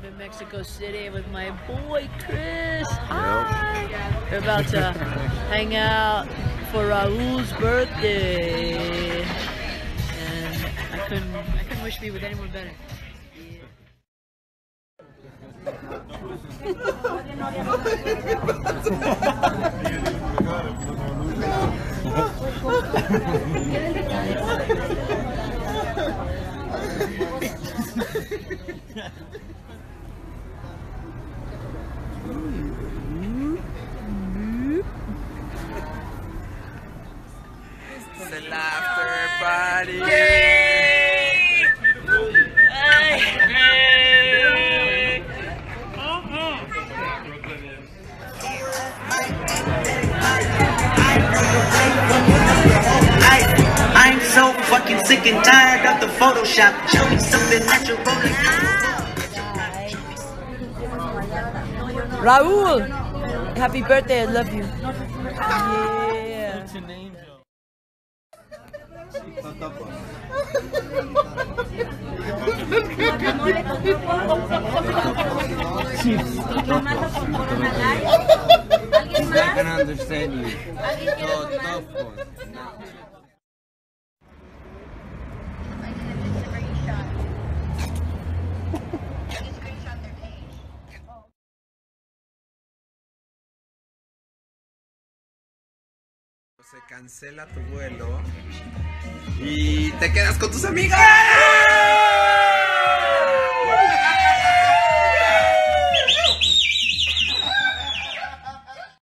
in Mexico City with my boy Chris. Hi! We're about to hang out for Raul's birthday. And I couldn't wish me with anyone better. It's the laughter party. I'm so fucking sick and tired of the Photoshop. Show me something natural. Raul! Happy birthday, I love you. Yeah. What's your name, He's not gonna understand you. Se cancela tu vuelo y te quedas con tus amigas.